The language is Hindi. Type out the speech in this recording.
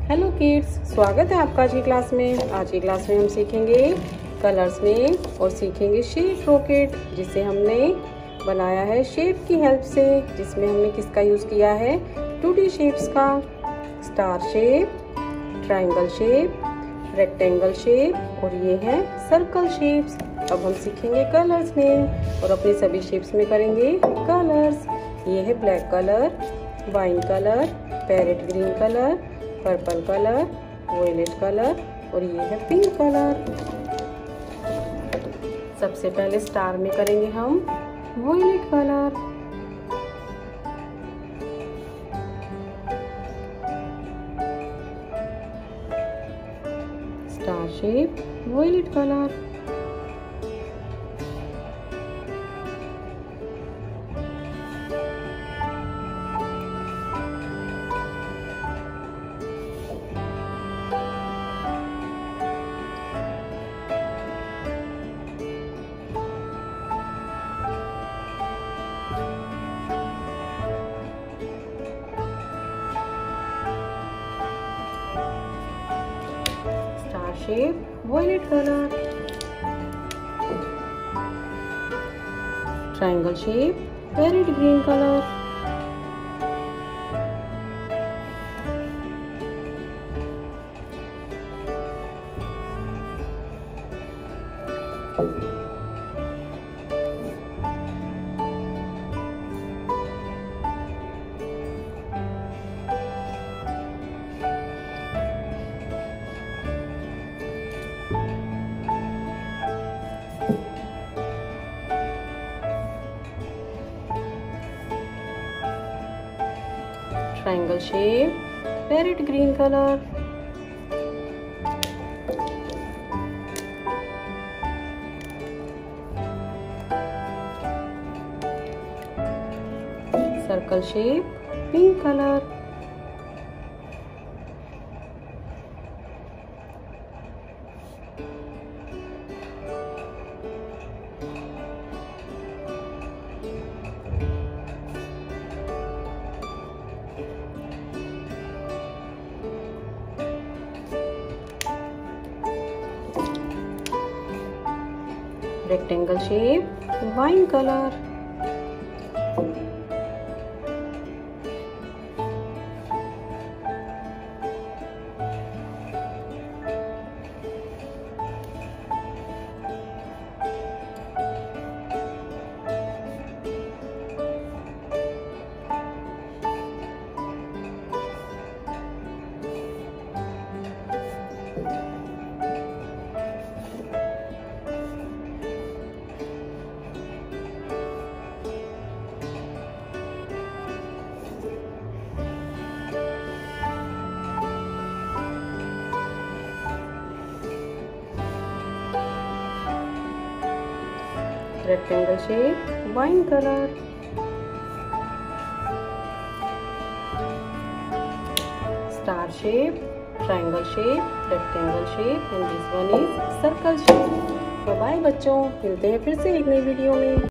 हेलो किड्स, स्वागत है आपका आज की क्लास में। आज की क्लास में हम सीखेंगे कलर्स में और सीखेंगे शेप रॉकेट, जिसे हमने बनाया है शेप की हेल्प से, जिसमें हमने किसका यूज़ किया है 2D शेप्स का। Star shape, triangle shape, rectangle shape और ये है सर्कल शेप्स। अब हम सीखेंगे कलर्स में और अपने सभी शेप्स में करेंगे कलर्स। ये है black colour, wine colour, parrot green colour, purple colour, violet colour और ये है पिंक कलर। सबसे पहले स्टार में करेंगे हम violet colour. Star shape, violet colour. Shape, violet color. Triangle shape, parrot green color. Triangle shape, parrot green color. Circle shape, pink color. Rectangle shape, wine color. Rectangle shape, wine color. Star shape, triangle shape, rectangle shape and this one is circle shape। तो बाय बच्चों, मिलते हैं फिर से एक नई वीडियो में।